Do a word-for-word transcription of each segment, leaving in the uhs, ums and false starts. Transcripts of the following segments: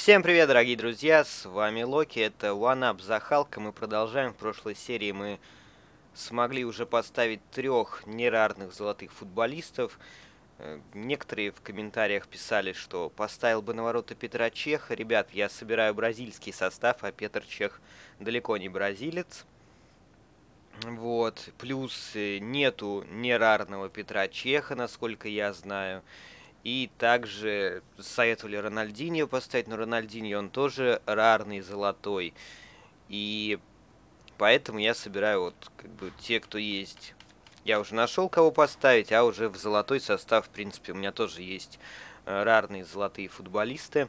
Всем привет, дорогие друзья, с вами Локи, это OneUp за Халка. Мы продолжаем. В прошлой серии мы смогли уже поставить трех нерарных золотых футболистов. Некоторые в комментариях писали, что поставил бы на ворота Петра Чеха. Ребят, я собираю бразильский состав, а Петр Чех далеко не бразилец. Вот, плюс нету нерарного Петра Чеха, насколько я знаю. И также советовали Рональдиньо поставить, но Рональдиньо он тоже рарный, золотой. И поэтому я собираю вот как бы те, кто есть. Я уже нашел, кого поставить, а уже в золотой состав, в принципе, у меня тоже есть рарные золотые футболисты.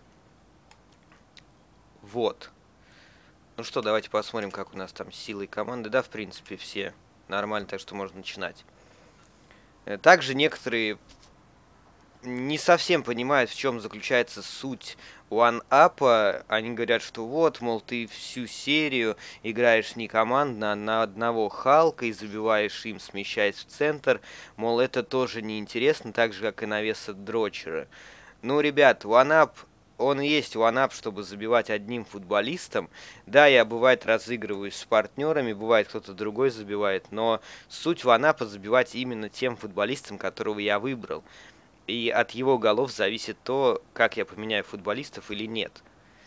Вот. Ну что, давайте посмотрим, как у нас там с силой команды. Да, в принципе, все нормально, так что можно начинать. Также некоторые не совсем понимают, в чем заключается суть OneUp. Они говорят, что вот, мол, ты всю серию играешь не командно, а на одного Халка и забиваешь им, смещаясь в центр. Мол, это тоже неинтересно, так же, как и навеса Дрочера. Ну, ребят, OneUp, он и есть OneUp, чтобы забивать одним футболистом. Да, я, бывает, разыгрываюсь с партнерами, бывает, кто-то другой забивает, но суть OneUp забивать именно тем футболистом, которого я выбрал. И от его голов зависит то, как я поменяю футболистов или нет.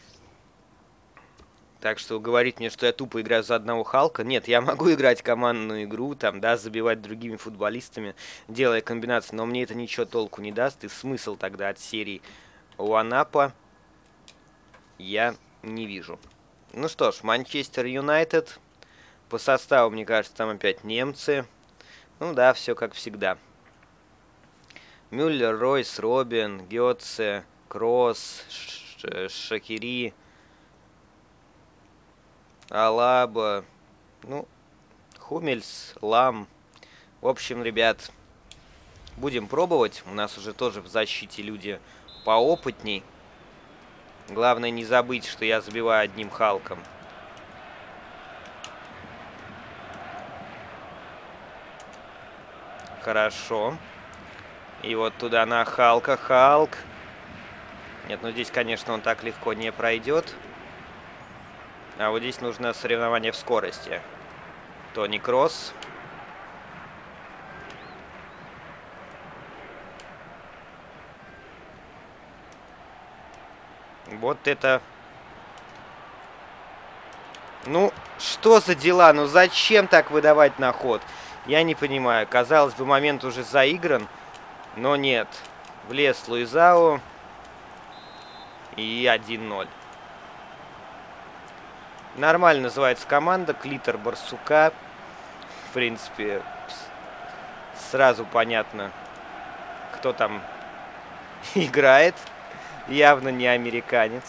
Так что говорить мне, что я тупо играю за одного Халка. Нет, я могу играть командную игру, там, да, забивать другими футболистами, делая комбинации, но мне это ничего толку не даст. И смысл тогда от серии OneUp я не вижу. Ну что ж, Манчестер Юнайтед. По составу, мне кажется, там опять немцы. Ну да, все как всегда. Мюллер, Ройс, Робин, Гетце, Кросс, Шакири, Алаба, ну, Хумельс, Лам. В общем, ребят, будем пробовать. У нас уже тоже в защите люди поопытней. Главное не забыть, что я забиваю одним Халком. Хорошо. И вот туда на Халка. Халк. Нет, ну здесь, конечно, он так легко не пройдет. А вот здесь нужно соревнование в скорости. Тони Кросс. Вот это... Ну, что за дела? Ну зачем так выдавать на ход? Я не понимаю. Казалось бы, момент уже заигран. Но нет. Влез Луизао. И один ноль. Нормально называется команда. Клитор Барсука. В принципе, сразу понятно, кто там играет. Явно не американец.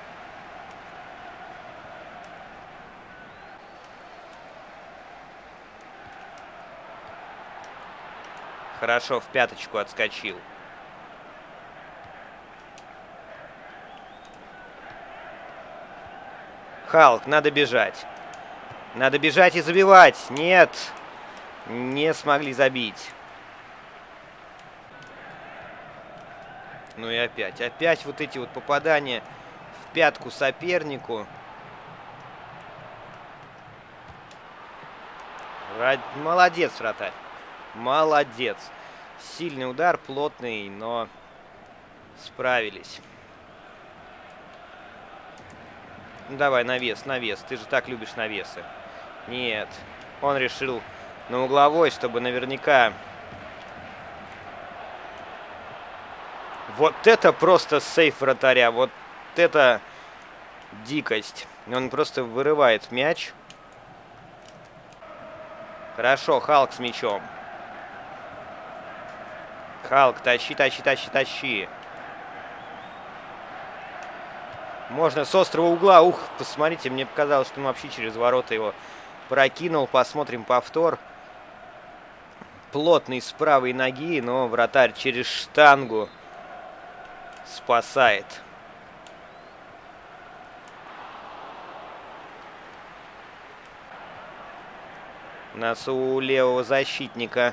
Хорошо, в пяточку отскочил. Халк, надо бежать. Надо бежать и забивать. Нет, не смогли забить. Ну и опять. Опять вот эти вот попадания в пятку сопернику. Молодец, вратарь. Молодец. Сильный удар, плотный, но справились. Ну, давай, навес, навес. Ты же так любишь навесы. Нет. Он решил на угловой, чтобы наверняка... Вот это просто сейф вратаря. Вот это дикость. Он просто вырывает мяч. Хорошо, Халк с мячом. Халк, тащи, тащи, тащи, тащи. Можно с острого угла. Ух, посмотрите, мне показалось, что он вообще через ворота его прокинул. Посмотрим повтор. Плотный с правой ноги, но вратарь через штангу спасает. У нас у левого защитника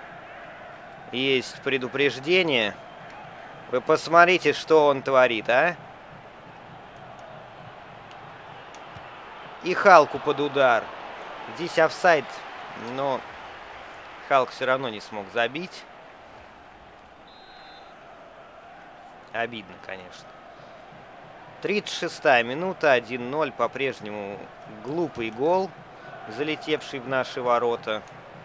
есть предупреждение. Вы посмотрите, что он творит, а? И Халку под удар. Здесь офсайд, но Халк все равно не смог забить. Обидно, конечно. тридцать шестая минута, один ноль. По-прежнему глупый гол, залетевший в наши ворота.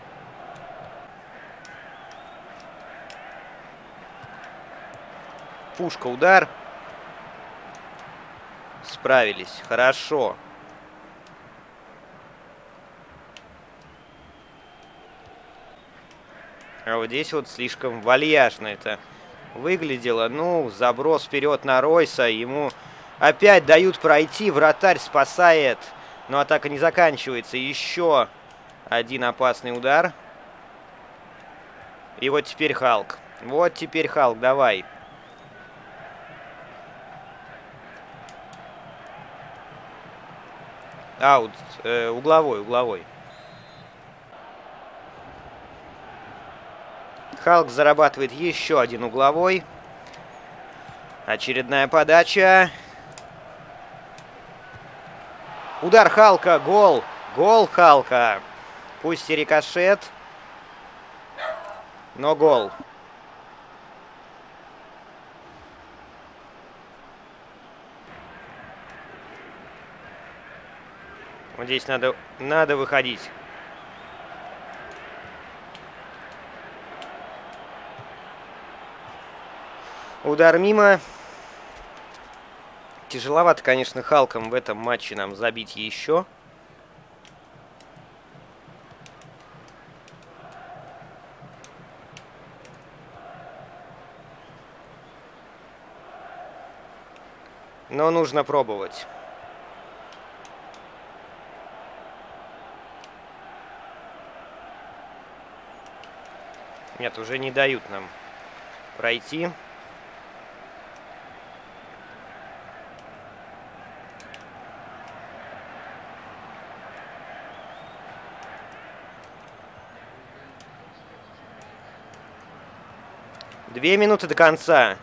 Пушка, удар. Справились. Хорошо. А вот здесь вот слишком вальяжно это выглядело. Ну, заброс вперед на Ройса. Ему опять дают пройти. Вратарь спасает. Но атака не заканчивается. Еще один опасный удар. И вот теперь Халк. Вот теперь Халк, давай. Аут. Э, угловой, угловой. Халк зарабатывает еще один угловой. Очередная подача. Удар Халка. Гол. Гол Халка. Пусть и рикошет, но гол. Вот здесь надо, надо выходить. Удар мимо. Тяжеловато, конечно, Халком в этом матче нам забить еще. Но нужно пробовать. Нет, уже не дают нам пройти. Две минуты до конца.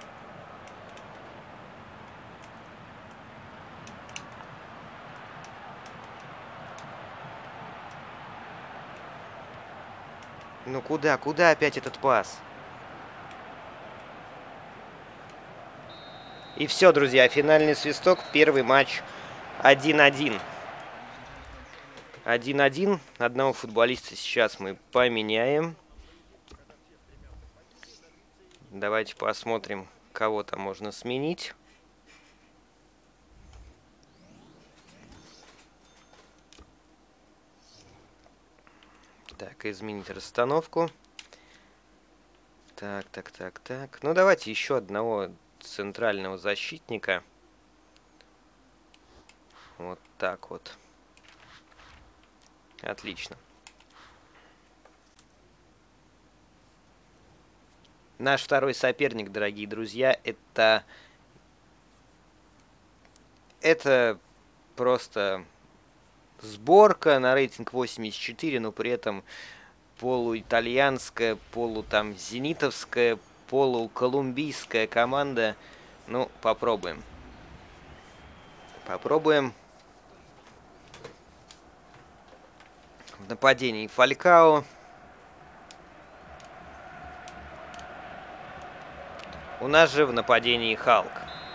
Ну куда, куда опять этот пас? И все, друзья, финальный свисток, первый матч один один. один один. Одного футболиста сейчас мы поменяем. Давайте посмотрим, кого там можно сменить. Так, изменить расстановку. Так, так, так, так. Ну, давайте еще одного центрального защитника. Вот так вот. Отлично. Наш второй соперник, дорогие друзья, это... Это просто... Сборка на рейтинг восемьдесят четыре, но при этом полуитальянская, полу там зенитовская, полуколумбийская команда. Ну, попробуем. Попробуем. В нападении Фалькао. У нас же в нападении Халк.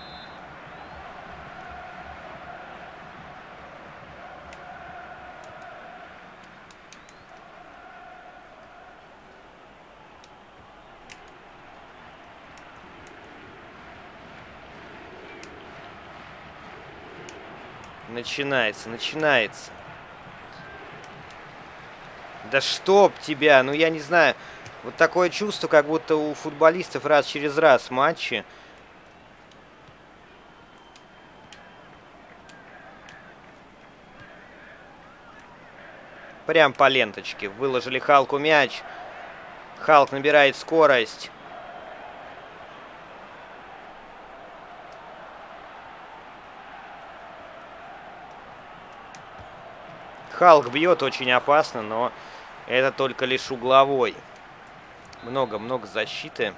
Начинается, начинается. Да чтоб тебя, ну я не знаю. Вот такое чувство, как будто у футболистов раз через раз матчи. Прям по ленточке. Выложили Халку мяч. Халк набирает скорость. Халк бьет очень опасно, но это только лишь угловой. Много-много защиты.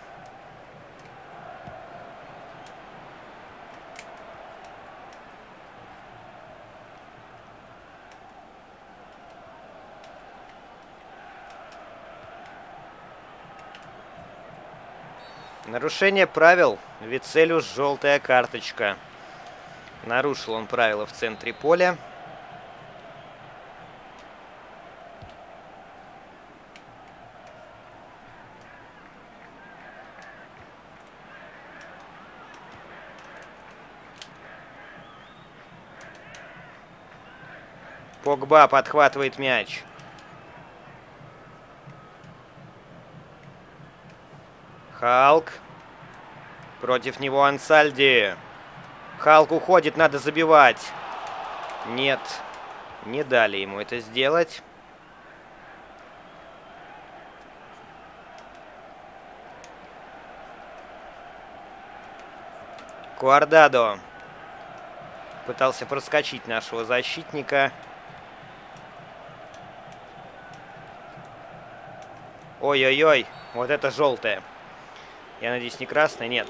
Нарушение правил. Вицелю желтая карточка. Нарушил он правила в центре поля. Погба подхватывает мяч. Халк. Против него Ансальди. Халк уходит, надо забивать. Нет, не дали ему это сделать. Куардадо пытался проскочить нашего защитника. Ой-ой-ой, вот это желтое. Я надеюсь, не красное? Нет.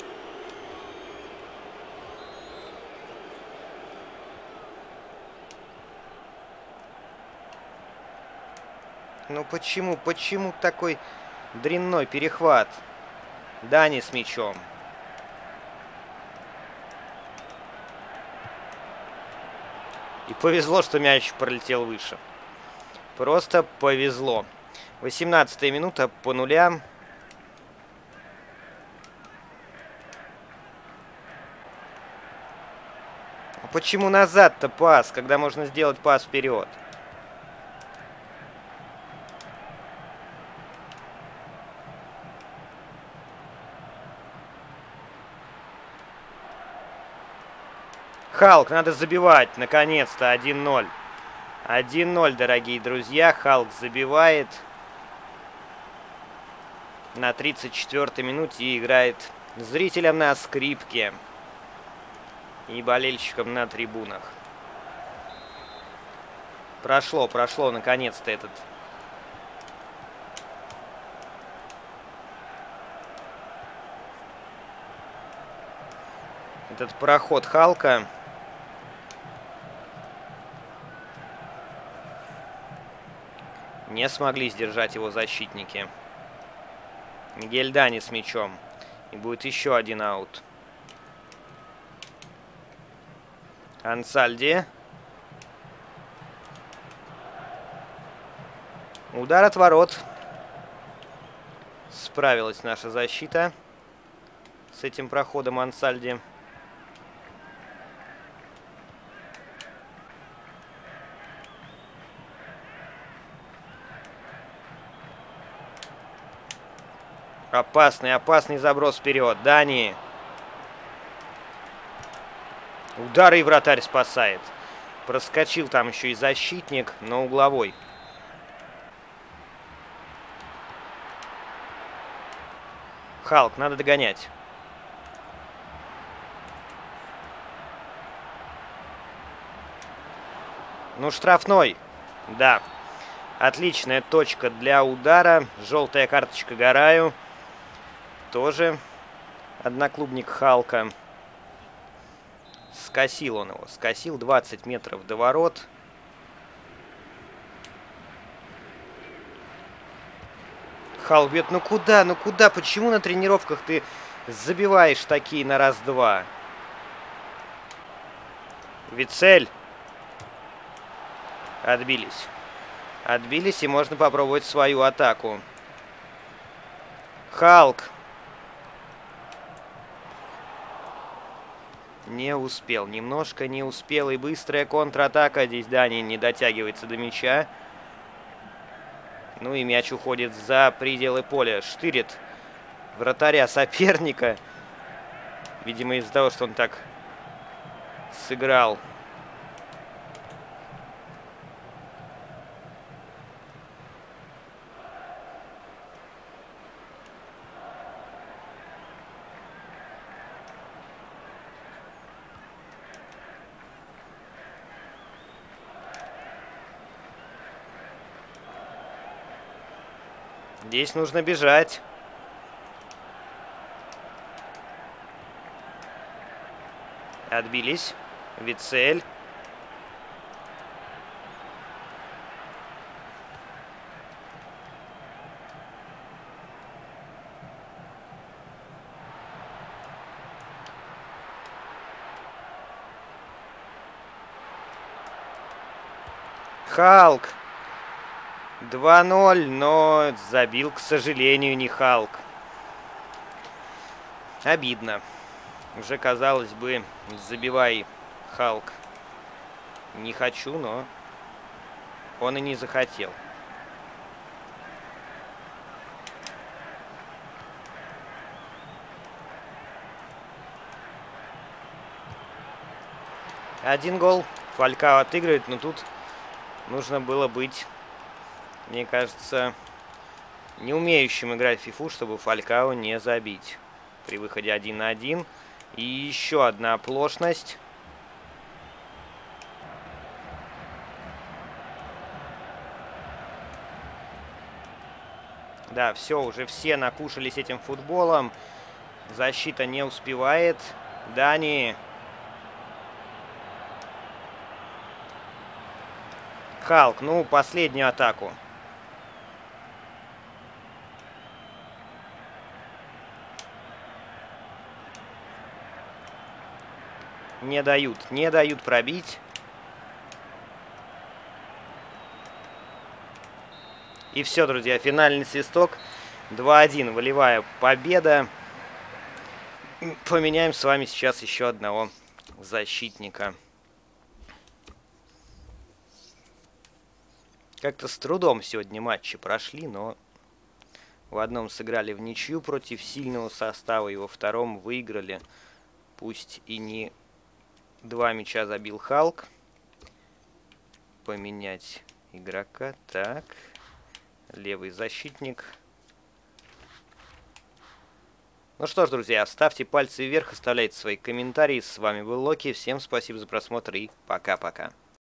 Ну почему, почему такой дрянной перехват? Дани с мячом. И повезло, что мяч пролетел выше. Просто повезло. восемнадцатая минута по нулям. Почему назад-то пас, когда можно сделать пас вперед? Халк, надо забивать, наконец-то, один ноль. один ноль, дорогие друзья, Халк забивает. На тридцать четвёртой минуте и играет зрителям на скрипке. И болельщикам на трибунах. Прошло, прошло, наконец-то, этот... Этот проход Халка. Не смогли сдержать его защитники. Мигель Дани с мячом. И будет еще один аут. Ансальди. Удар от ворот. Справилась наша защита с этим проходом Ансальди. Опасный, опасный заброс вперед. Дани. Удар, и вратарь спасает. Проскочил там еще и защитник, но угловой. Халк, надо догонять. Ну, штрафной. Да. Отличная точка для удара. Желтая карточка Гараю. Тоже одноклубник Халка. Скосил он его. Скосил двадцать метров до ворот. Халк бьет. Ну куда? Ну куда? Почему на тренировках ты забиваешь такие на раз-два? Вицель. Отбились. Отбились, и можно попробовать свою атаку. Халк. Не успел. Немножко не успел. И быстрая контратака. Здесь Дани не дотягивается до мяча. Ну и мяч уходит за пределы поля. Штырит вратаря соперника. Видимо, из-за того, что он так сыграл. Здесь нужно бежать. Отбились. Вицель. Халк. два ноль, но забил, к сожалению, не Халк. Обидно. Уже, казалось бы, забивай, Халк. Не хочу, но он и не захотел. Один гол. Фалькао отыгрывает, но тут нужно было быть, мне кажется, не умеющим играть в фифу, чтобы Фалькао не забить. При выходе один на один. И еще одна оплошность. Да, все, уже все накушались этим футболом. Защита не успевает. Дани. Халк, ну, последнюю атаку. Не дают, не дают пробить. И все, друзья, финальный свисток. два один, волевая победа. Поменяем с вами сейчас еще одного защитника. Как-то с трудом сегодня матчи прошли, но в одном сыграли в ничью против сильного состава, и во втором выиграли. Пусть и не два мяча забил Халк. Поменять игрока. Так. Левый защитник. Ну что ж, друзья, ставьте пальцы вверх, оставляйте свои комментарии. С вами был Локи. Всем спасибо за просмотр и пока-пока.